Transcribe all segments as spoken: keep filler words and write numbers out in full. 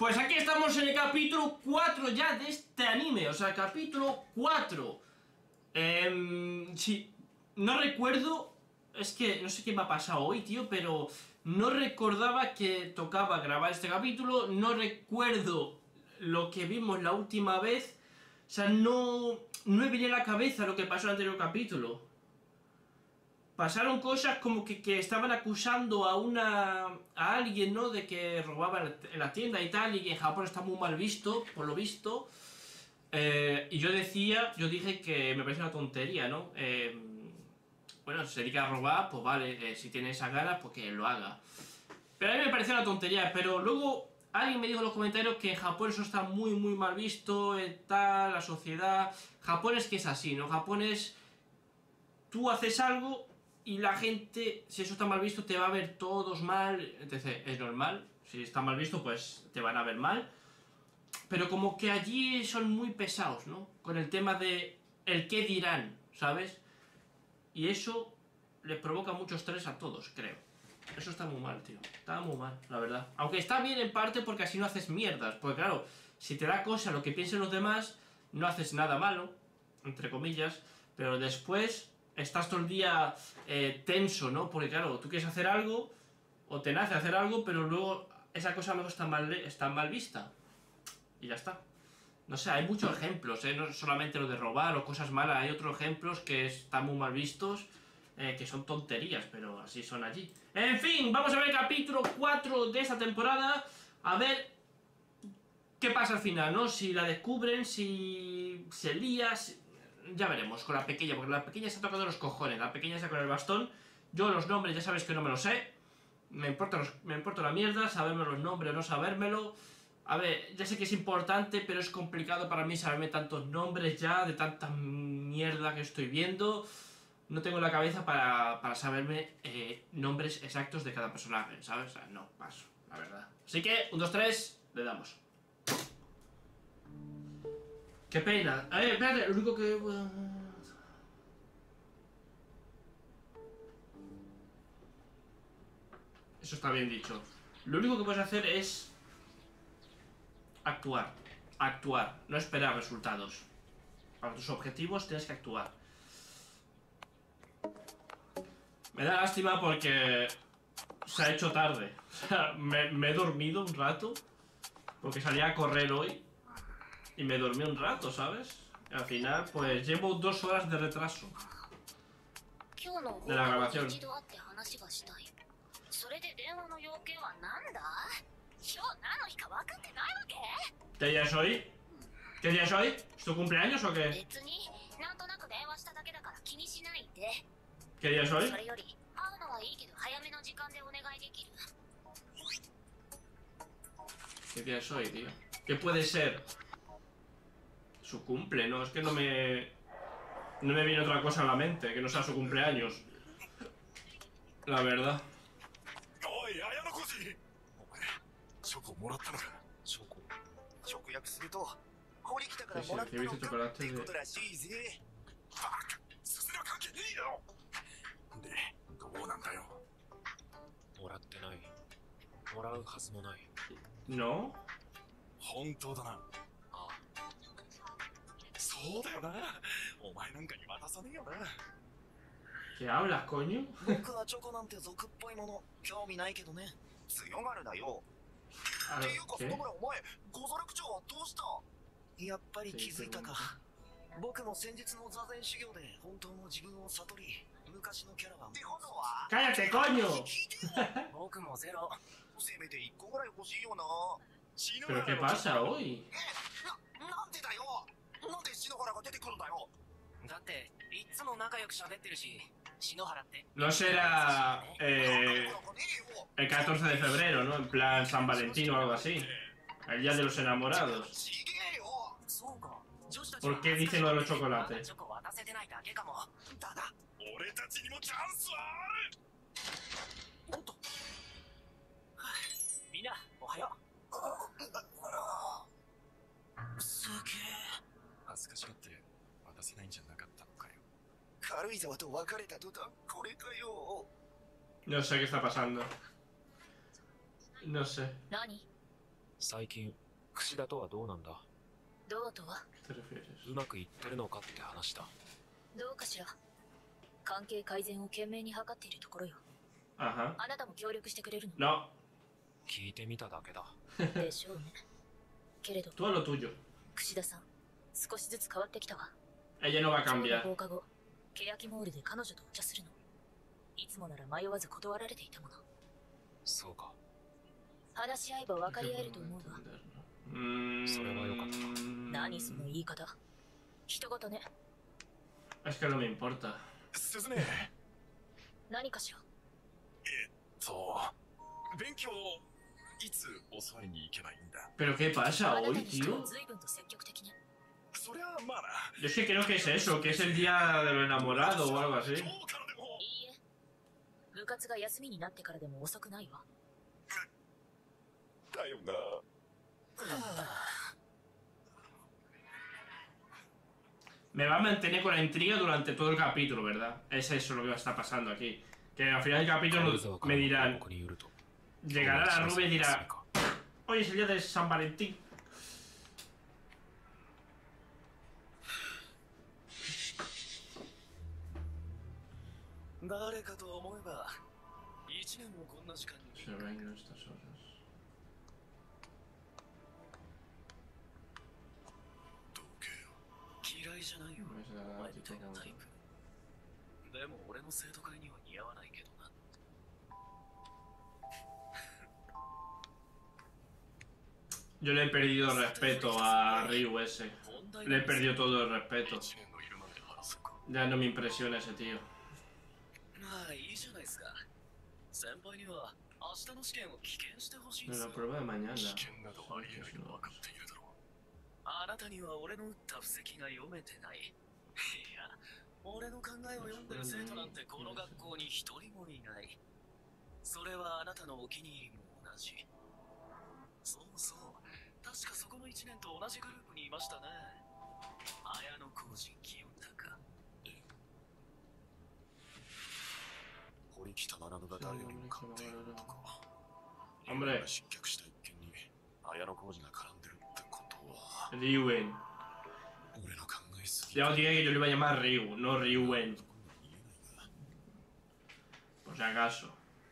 Pues aquí estamos en el capítulo cuatro ya de este anime. O sea, capítulo cuatro. Eh, sí, no recuerdo. Es que no sé qué me ha pasado hoy, tío, pero no recordaba que tocaba grabar este capítulo. No recuerdo lo que vimos la última vez. O sea, no, no me venía a la cabeza lo que pasó en el anterior capítulo. Pasaron cosas como que, que estaban acusando a una a alguien, ¿no? De que robaba en la tienda y tal, y que en Japón está muy mal visto, por lo visto. Eh, y yo decía, yo dije que me parece una tontería, ¿no? Eh, bueno, si se dedica a robar, pues vale, eh, si tiene esas ganas, pues que lo haga. Pero a mí me parecía una tontería, pero luego alguien me dijo en los comentarios que en Japón eso está muy, muy mal visto, eh, tal, la sociedad. Japón es que es así, ¿no? Japón es... Tú haces algo... Y la gente, si eso está mal visto, te va a ver todos mal, entonces es normal. Si está mal visto, pues te van a ver mal. Pero como que allí son muy pesados, ¿no? Con el tema de el qué dirán, ¿sabes? Y eso les provoca mucho estrés a todos, creo. Eso está muy mal, tío. Está muy mal, la verdad. Aunque está bien en parte porque así no haces mierdas. Porque claro, si te da cosa lo que piensen los demás, no haces nada malo, entre comillas. Pero después... estás todo el día eh, tenso, ¿no? Porque claro, tú quieres hacer algo, o te nace hacer algo, pero luego esa cosa luego está mal, está mal vista. Y ya está. No sé, hay muchos ejemplos, ¿eh? No solamente lo de robar o cosas malas, hay otros ejemplos que están muy mal vistos, eh, que son tonterías, pero así son allí. En fin, vamos a ver el capítulo cuatro de esta temporada, a ver qué pasa al final, ¿no? Si la descubren, si se lía... Si... ya veremos con la pequeña, porque la pequeña se ha tocado los cojones, la pequeña está con el bastón. Yo los nombres ya sabes que no me los sé. Me importa, los, me importa la mierda, saberme los nombres o no sabérmelo. A ver, ya sé que es importante, pero es complicado para mí saberme tantos nombres ya, de tanta mierda que estoy viendo. No tengo la cabeza para, para saberme eh, nombres exactos de cada personaje, ¿sabes? O sea, no, paso, la verdad. Así que, un, dos, tres, le damos. Qué pena. A ver, espérate, lo único que... Eso está bien dicho. Lo único que puedes hacer es... actuar. Actuar. No esperar resultados. Para tus objetivos tienes que actuar. Me da lástima porque... se ha hecho tarde. O sea, me, me he dormido un rato. Porque salía a correr hoy. Y me dormí un rato, ¿sabes? Y al final, pues llevo dos horas de retraso de la grabación. ¿Qué día es hoy? ¿Qué día es hoy? ¿Es tu cumpleaños o qué? ¿Qué día es hoy? ¿Qué día es hoy, tío? ¿Qué puede ser? Su cumple, ¿no? Es que no me... no me viene otra cosa a la mente que no sea su cumpleaños. La verdad. Recibiste chocolate de... ¿No? ¿Qué hablas, coño? ¡Cállate, coño! ¿Pero qué pasa hoy? No será eh, el catorce de febrero, ¿no? En plan San Valentín o algo así. El día de los enamorados. ¿Por qué dicen lo de los chocolates? No sé qué está pasando. No sé. 最近櫛田とはどうなんだ。 どうとは ¿Qué te refieres? うまくいってるのかって話だ。 どうかしら。関係改善を懸命に図っているところよ。 Ajá. あなたも協力してくれるの No, 聞いてみただけだ。 でしょうね。けれど tú haz lo tuyo. 櫛田さん、少しずつ変わってきたわ。 Ella no va a 今日の cambiar. 放課後、欅モールで彼女とお茶するの。いつもなら迷わず断られていたもの。 そうか。 話し合えば分かり合えると思うわ。 Mm, それはよかった。 何その言い方。人事ね。 Es que no me importa. 鈴音、 何かしら。 そう勉強いつ教わりに行けばいいんだ。 ¿Pero qué あ pasa なた hoy, にしては tío? 随分と積極的ね。 そりゃまあな。 Yo es que creo que es eso, que es el día de lo enamorado o algo así. 今日からでもいいえ。部活が休みになってからでも遅くないわ。 だよな。 Me va a mantener con la intriga durante todo el capítulo, ¿verdad? Es eso lo que va a estar pasando aquí. Que al final del capítulo me dirán, ここにいると llegará la rubia y dirá, hoy es el día de San Valentín. 誰かと思えば一年もこんな時間に。 Se ven estas horas. どけよ。嫌いじゃないよ。 Me será お前み tipo たいな como- タイプ。でも俺の生徒会には似合わないけどな。 Yo le he perdido el respeto a Ryu ese. 本題 Le he perdido todo el respeto. 一年のいるまで話そうか。 Ya no me impresiona ese tío. まあいいじゃないですか。先輩には明日の試験を棄権してほしいん No, です la よ。 prueba de mañana. 危険などありえないの分かっているだろう。あなたには俺の打った布石が読めてない。いや、俺の考えを読んでる生徒なんてこの学校に一人もいない。それはあなたのお気に入りも同じ。そうそう。確かそこの一年と同じグループにいましたね。綾野浩二清高。堀北学が誰よりも勝っている男。 Hombre, 失脚した一件に綾野浩二が絡んでるってことは Ryuen. 俺の考えすぎ Ya os dije que yo le iba a llamar Ryu, no Ryuen. Por si acaso.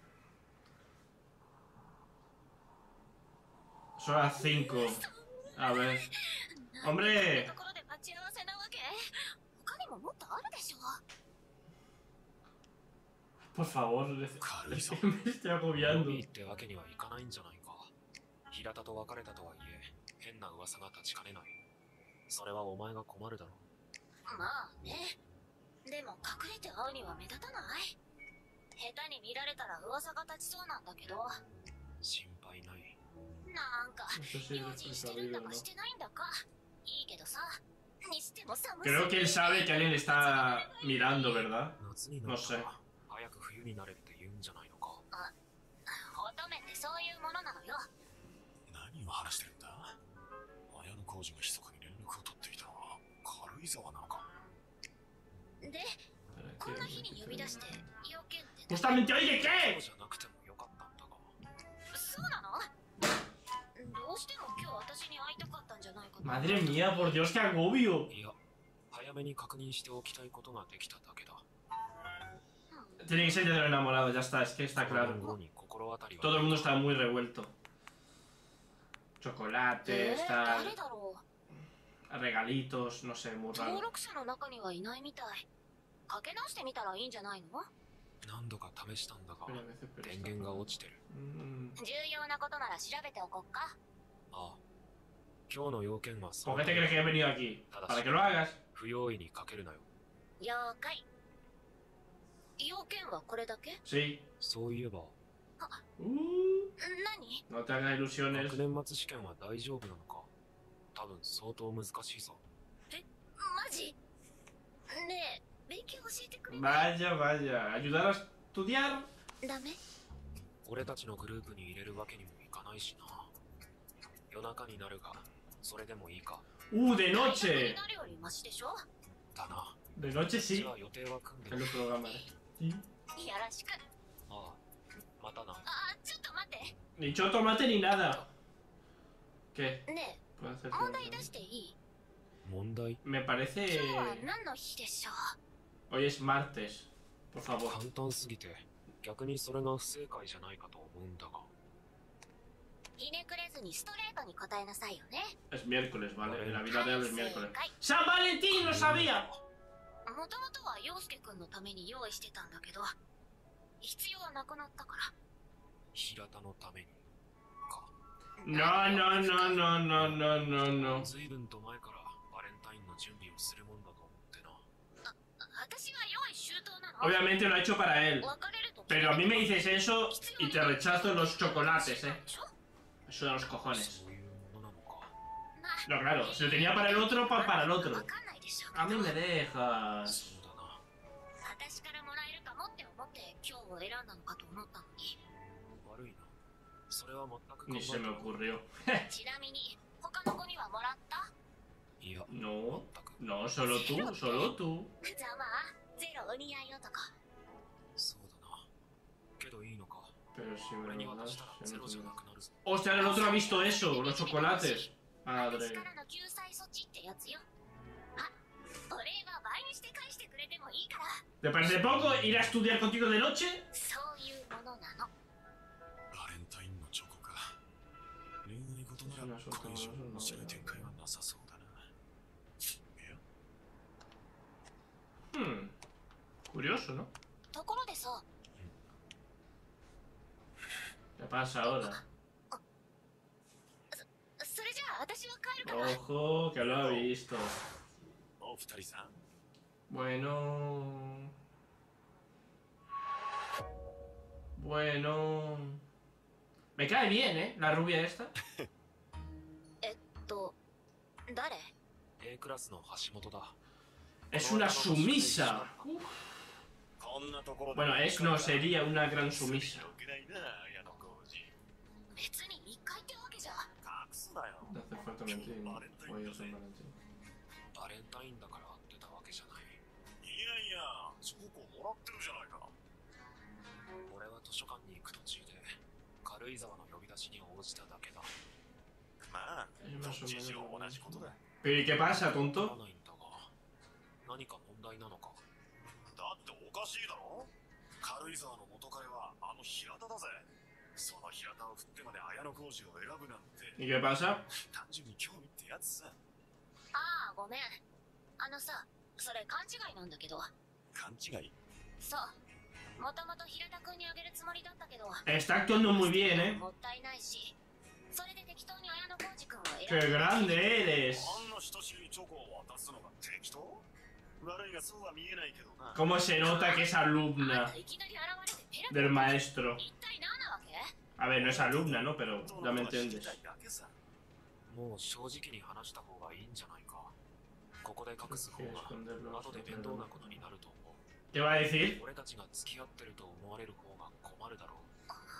Son las cinco. A ver. ¡Hombre! ところで待ち合わせなわけ。他にももっとあるでしょ。 Por favor, es que me estoy ロ agobiando. ビーってわけにはいかないんじゃないか。平田と別れたとはいえ変な噂が立ちかねない。それはお前が困るだろう。 まあね。でも隠れて会うには目立たない。下手に見られたら噂が立ちそうなんだけど。 心配ない。 なんか Eso sí, 用 es 心してるんだ sabido, か ¿no? してないんだか。いいけどさ。にしても寒 Creo que él sabe que alguien está mirando, ¿verdad? 夏にな No った sé. ら早く冬になれって言うんじゃないのか。 乙女ってそういうものなのよ。 何を話してるんだ。綾野浩二が密かに連絡を取っていたのは軽井沢なのか。 で、こんな日に呼び出して要件って Justamente, oye, そう ¿qué? じゃなくてもよかったんだが。 そうなの？どうしても今日私に会いたかったんじゃないかな。 Madre mía, por Dios, qué agobio. いや、早めに確認しておきたいことができただけだ。 Tiene que ser de lo enamorado, ya está, es que está その claro. 後に心当たりは Todo el mundo está muy revuelto. え Chocolate, ー、 está 誰だろう。 regalitos, no sé, muy 登 raro. 録者の中にはいないみたい。かけ直してみたらいいんじゃないの？ 何度か試したんだが Pero a veces, pero 電 está 源が raro. 落ちてる。 Mm. 重要なことなら調べておこっか。 ああ、今日の要件は ¿Por qué te crees que he venido aquí? Para que lo hagas. 不用意にかけるなよ。 了解。要件はこれだけ？ Sí. そういえば Uh, 何？ no te hagas ilusiones. 学年末試験は大丈夫なのか。多分相当難しいぞ。 マジ？ねえ、勉強教えてくれない？ Vaya, vaya. ¿Ayudar a estudiar? ダメ？ 俺たちのグループに入れるわけにもいかないしな。夜中になるが、それでもいいか。 Uh, de 大学 noche. になるよりマシでしょ？ だな。 De noche じ sí. ゃあ予定は組んで Es る。 lo programa. ¿Sí? よろしく。 ああ、またな。 あ、ちょっと待って。 Ni chotomate ni nada. ¿Qué? ね ¿Puedo hacer え問題出していい？ 問題 Me 今 parece... 日は何の日でしょう？ Hoy es martes. Por favor. 簡単すぎて逆にそれが不正解じゃないかと思うんだが。 ひねくれずにストレートに答えなさいよね。 Es miércoles, ¿vale? En la vida real es miércoles. はい。 ¡San Valentín! ¡Lo sabía! もともとは陽介くんのために用意してたんだけど、必要なくなったから。 平田のためにか。 No, no, no, no, no, no, no, no. 随分と前からバレンタインの準備をするもんだと思ってな。 私は用意周到なの。 Obviamente lo ha hecho para él. 別れると Pero a mí me dices eso y te rechazo los chocolates, ¿eh? Eso de los cojones. そういうものなのか。 No, claro. Si lo tenía para el otro, pa- para el otro. わかんないでしょ。 A mí me dejas. そうだな。 私からもらえるかもって思って今日を選んだのかと思ったのに。 悪いな。それは全く考 Ni え se て me ない。 ocurrió. ちなみに他の子にはもらった？ いや、 No. 全く。 No, solo tú, solo tú. ざまあ、ゼロお似合い男。 そうだな。けどいいのか。 Pero si 俺 me に lo 渡 das, したら yo ゼ no ロじゃ te な lo- くなるぞ。 Hostia, el otro ha visto eso, los chocolates. 私 Madre. からの救済措置ってやつよ。あ、お礼は倍にして返してくれてもいいから。 ¿Te parece poco ir a estudiar contigo de noche? そういうものなの。 バレンタインのチョコか。恋愛事ならこれ以上面白い展開はなさそうだな。いや、 Hmm. Curioso, ¿no? ところでさ、 ¿Qué pasa ahora? それじゃあ私は帰るから。 Ojo, que lo ha visto. お二人さん。 Bueno. Bueno. Me cae bien, ¿eh? La rubia esta. えっと、誰？ A クラスの橋本だ。 Es una sumisa. Uf. こんなところで Bueno, es no, sería una gran sumisa. 別に密会ってわけじゃ。 隠すなよ。 No hace falta mentir. ¿No? Hoy es San Valentín. バレンタインだから会ってたわけじゃない。いやいや、チョコもらってるじゃないか。俺は図書館に行く途中で軽井沢の呼び出しに応じただけだ。まあ、どっちにしろ同じことだ。 ¿Pero y qué pasa, わから tonto? ないんだが、何か問題なのか。だっておかしいだろ。軽井沢の元彼はあの平田だぜ。その平田を振ってまで綾小路を選ぶなんて。 ¿Y qué pasa? 単純に興味ってやつさ。 ああ、ごめん。あのさ、それ勘違いなんだけど。 勘違い。 そう。もともと平田君にあげるつもりだったけど。 Está actuando muy bien, ¿eh? もったいないし。それで適当に綾小路君を選 ¡Qué んだ。 grande eres! あんな人知りチョコを渡すのが適当？悪いがそうは見えないけどな。 ¿Cómo se nota que es あん alumna たいきなり現れてペラペラ del maestro? 一体何なわけ？ A ver, no es alumna, ¿no? Pero ya me entiendes. もう正直に話した方がいいんじゃないか。ここで隠す方 Quiere が esconderlo. 後で面倒なことになると思う。 ¿Qué va a decir? 俺たちが付き合ってると思われる方が困るだろう。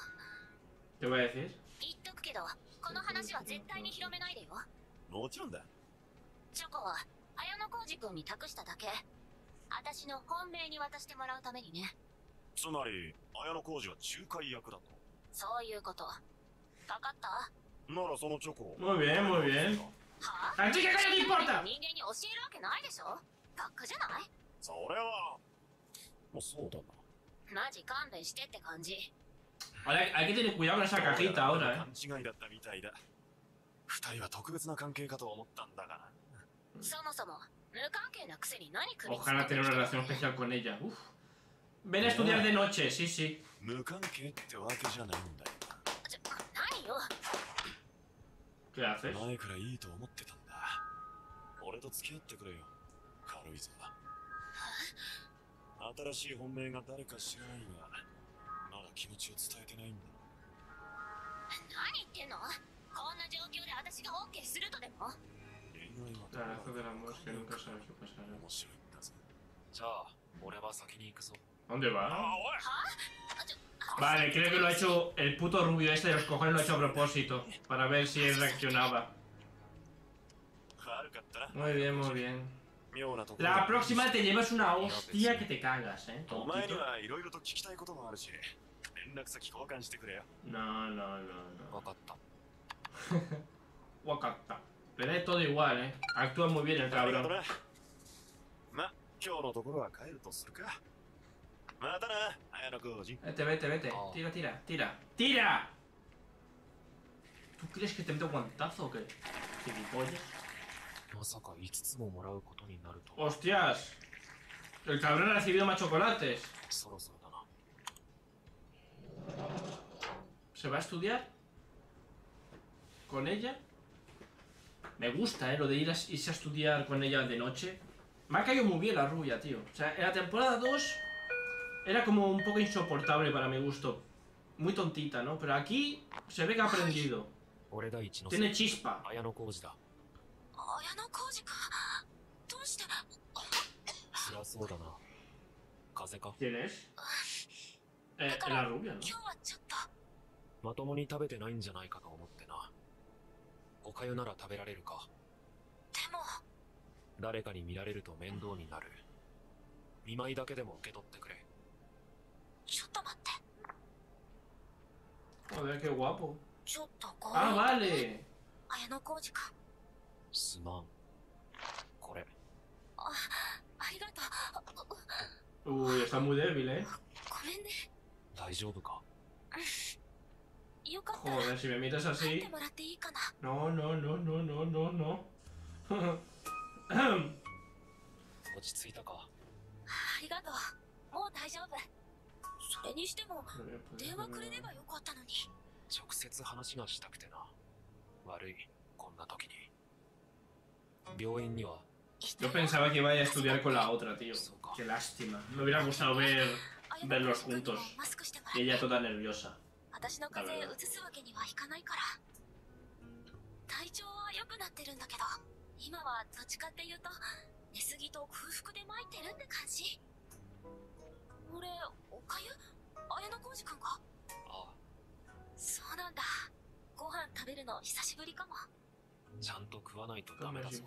¿Qué va a decir? 言っとくけど、この話は絶対に広めないでよ。 もちろんだ。 チョコは綾小路君に託しただけ。私の本命に渡してもらうためにね。 つまり、綾小路は仲介役だと。 そういうこと。わかった？ ならそのチョコを。 Muy bien, muy bien. は ¿A ti qué coño te 人 importa? 間に教えるわけないでしょ。バカじゃない？ それは。もうそうだな。 マジ勘弁してって感じ。 Ahora hay que tener cuidado con esa cajita ahora, ¿eh? 勘違いだったみたいだ。二人は特別な関係かと思ったんだがな。 そもそも無関係なくせに何組みつけ Ojalá て tener る una 人 relación especial con ella. Uf. Ven a estudiar de noche, sí, sí. 無関係ってわけじゃないんだよ。 ちょ何よ。 ¿Qué haces? 前からいいと思ってたんだ。俺と付き合ってくれよ、軽井沢。新しい本命が誰か知らないが、まだ気持ちを伝えてないんだ。 何言ってんの？こんな状況で私が OK するとでも？ 恋愛は La razón del amor es que nunca sabes qué pasará. 面白いんだぜ。じゃあ、俺は先に行くぞ。 ¿Dónde va? はあちょ Vale, creo que lo ha hecho el puto rubio este de los cojones, lo ha hecho a propósito. Para ver si él reaccionaba. 悪かったな。 Muy bien, muy bien. 妙なところ La próxima te llevas una hostia que te cagas, ¿eh? お前に Tontito. はいろいろと聞きたいこともあるし、連絡先交換してくれよ。 No, no, no, no. 分かった。 Wakata. Le da todo igual, eh. Actúa muy bien el cabrón. ま、今日のところは帰るとするか。またな、綾野浩二。 Vete, vete, vete. Tira, tira, tira. ¡Tira! ¿Tú crees que te meto guantazo o qué? Gilipollas. まさかいつつももらうことになると。 ¡Hostias! El cabrón ha recibido más chocolates. そろそろだな。 ¿Se va a estudiar? ¿Con ella? Me gusta, eh, lo de ir a, irse a estudiar con ella de noche. Me ha caído muy bien la rubia, tío. O sea, en la temporada dos era como un poco insoportable para mi gusto. Muy tontita, ¿no? Pero aquí se ve que ha aprendido. Tiene chispa. 綾野浩二だ。 綾野浩二か。どうして。 辛そうだな。風邪か。 ¿Quién es? Eh, la rubia, ¿no? 今日はちょっと。 まともに食べてないんじゃないかと思ってな。おかゆなら食べられるか。 でも誰かに見られると面倒になる。見舞いだけでも受け取ってくれ。 ちょっと待って。 Joder, qué guapo. ちょっとこう。 Ah, vale. 綾野浩二か。 すまん。これ。 あ、ありがとう。 Uy, está muy débil, eh. ごめんね。 大丈夫か。 よかったら。 Joder, si me miras 入っ así. てもらっていいかな。 No, no, no, no, no, no, no. 落ち着いたか。 ありがとう。もう大丈夫。それにしても電話くれればよかったのに。 直接話がしたくてな。悪い、こんな時に。病院には。 Yo pensaba que iba a estudiar con la otra, tío. Qué lástima. Me hubiera gustado ver verlos juntos. Y ella toda nerviosa. 私の風邪移すわけにはいかないから。体調は良くなってるんだけど、今はどっちかっていうと寝すぎと空腹で参ってるって感じ。俺、おかゆ？綾野浩二くんか？ ああ。 そうなんだ。ご飯食べるの久しぶりかも。 ちゃんと食わないとダメだぞ。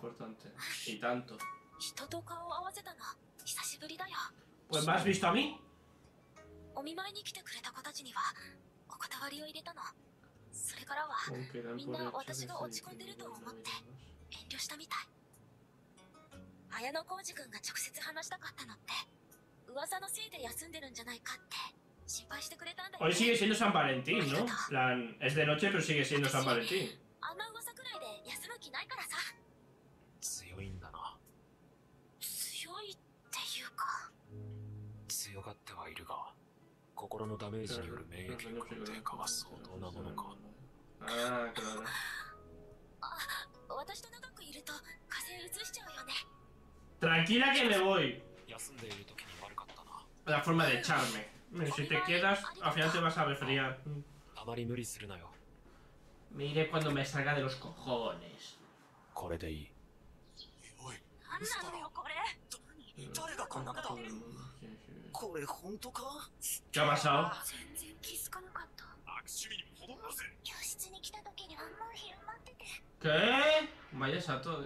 Y tanto. 人と顔を合わせたの久しぶりだよ。 Pues me has visto a mí? お見舞いに来てくれた子たちにはお断りを入れたの。それからはみんな私が落ち込んでると思って遠慮したみたい。綾野浩二くんが直接話したかったのって噂のせいで休んでるんじゃないかって心配してくれたんだよね。 Hoy sigue siendo San Valentín, ¿no? Plan, es de noche, pero sigue siendo San Valentín. あんな噂くらいで休む気ないからさ。 強いんだな。 強いっていうか。 強がってはいるが、心のダメージによる免疫力の低下は相当なものか。 ああ、claro. あ、私と長くいると風邪移しちゃうよね。 Tranquila que me voy. 休んでいる時に悪かったな。 La forma de echarme. Si te quedas, al final te vas a resfriar. あまり無理するなよ。 Me iré cuando me salga de los cojones. これでいい。おい、 なんなのよこれ。 誰がこんなこと。これ本当か？ ¿Qué ha pasado? 全然気づかなかった。 悪趣味にも程があるぜ。 教室に来た時にはもう昼間ってて。 ¿Qué? Vaya sato.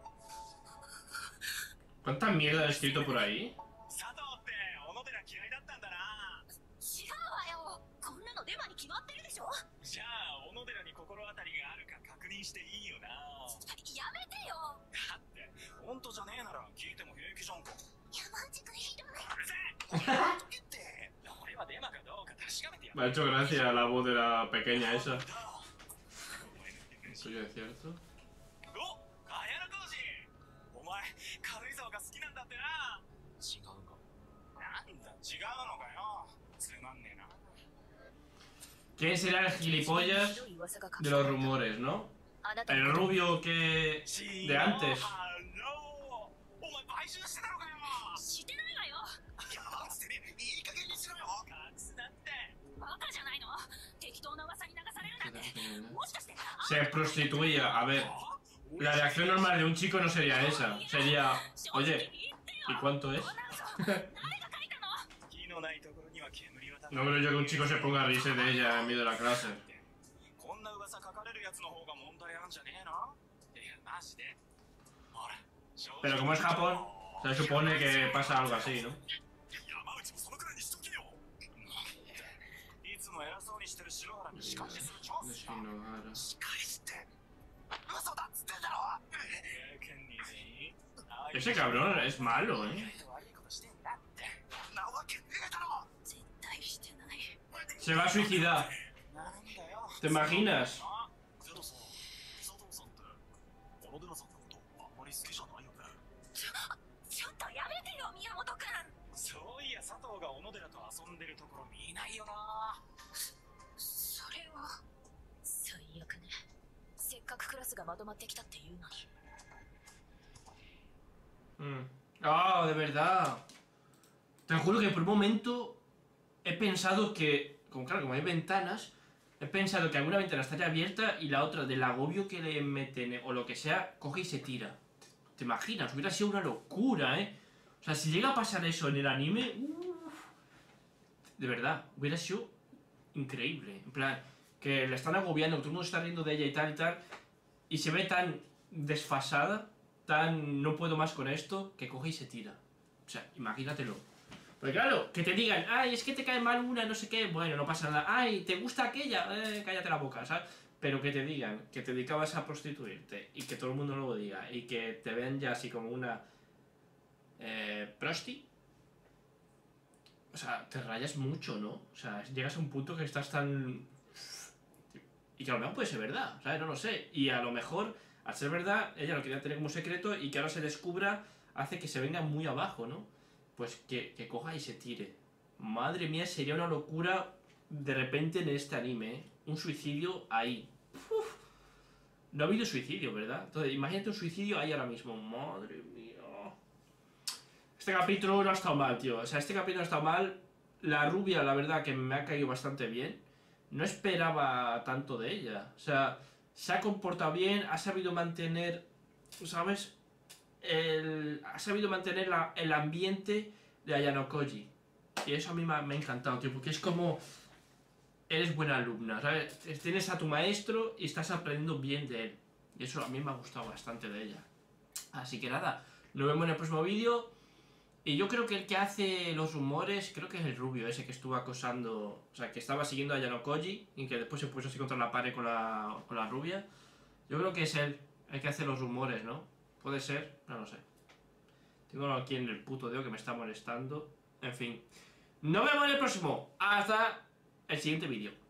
¿Cuánta mierda he escrito por ahí? 佐藤って小野寺嫌いだったんだな。 違うわよ。こんなのデマに決まってるでしょ。 じゃあ小野寺に心当たりがあるか確認していいよな。 やめてよ。 だって本当じゃねえなら聞いても平気じゃんか。 山内くんひどい。 うるせえ。って俺はデマかどうか確かめてやる。 Me ha hecho gracia la voz de la pequeña esa. ¿Eso ya es cierto? お、綾野浩二。お前軽井沢が好きなんだってな。 違うが。 なんだ違うのかよ。つまんねえな。 ¿Quién será el gilipollas de los rumores, no? El rubio que... de antes. お前買収してたのかよ。 してないわよ。 いや、てめえいい加減にしろよ。隠すなって。 バカじゃないの。適当な噂に流されるなんて。もしかして。 Se prostituía. A ver, la reacción normal de un chico no sería esa. Sería, oye, ¿y cuánto es? No creo yo que un chico se ponga a reírse de ella en medio de la clase. Pero como es Japón, se supone que pasa algo así, ¿no? Ese cabrón es malo, ¿eh? Se va a suicidar. ¿Te imaginas? そういや佐藤が小野寺と遊んでるところ見ないよな。 それは最悪ね。せっかくクラスがまとまってきたっていうのに。 Mm. Ah, de verdad. Te juro que por un momento he pensado que, como claro, como hay ventanas, he pensado que alguna ventana estaría abierta y la otra, del agobio que le meten o lo que sea, coge y se tira. ¿Te, te imaginas? Hubiera sido una locura, ¿eh? O sea, si llega a pasar eso en el anime, uff, de verdad, hubiera sido increíble. En plan, que la están agobiando, que todo el mundo está riendo de ella y tal y tal, y se ve tan desfasada, tan no puedo más con esto, que coge y se tira. O sea, imagínatelo. Porque claro, que te digan, ay, es que te cae mal una, no sé qué, bueno, no pasa nada. Ay, ¿te gusta aquella? Eh, cállate la boca, ¿sabes? Pero que te digan que te dedicabas a prostituirte y que todo el mundo lo diga y que te ven ya así como una eh, prosti. O sea, te rayas mucho, ¿no? O sea, llegas a un punto que estás tan... Y que a lo mejor puede ser verdad, ¿sabes? No lo sé. Y a lo mejor, al ser verdad, ella lo quería tener como secreto y que ahora se descubra hace que se venga muy abajo, ¿no? Pues que, que coja y se tire. Madre mía, sería una locura de repente en este anime, ¿eh? Un suicidio ahí. Uf. No ha habido suicidio, ¿verdad? Entonces, imagínate un suicidio ahí ahora mismo. Madre mía. Este capítulo no ha estado mal, tío. O sea, este capítulo ha estado mal. La rubia, la verdad, que me ha caído bastante bien. No esperaba tanto de ella. O sea, se ha comportado bien, ha sabido mantener, ¿sabes? El, ha sabido mantener la, el ambiente de Ayano Koji. Y eso a mí me, me ha encantado, tío, porque es como... Eres buena alumna, ¿sabes? Tienes a tu maestro y estás aprendiendo bien de él. Y eso a mí me ha gustado bastante de ella. Así que nada, nos vemos en el próximo vídeo. Y yo creo que el que hace los rumores, creo que es el rubio ese que estuvo acosando... O sea, que estaba siguiendo a Ayano Koji y que después se puso así contra la pared con la, con la rubia. Yo creo que es él el que hace los rumores, ¿no? Puede ser, no lo sé. Tengo aquí en el puto dedo que me está molestando. En fin. Nos vemos en el próximo. Hasta el siguiente vídeo.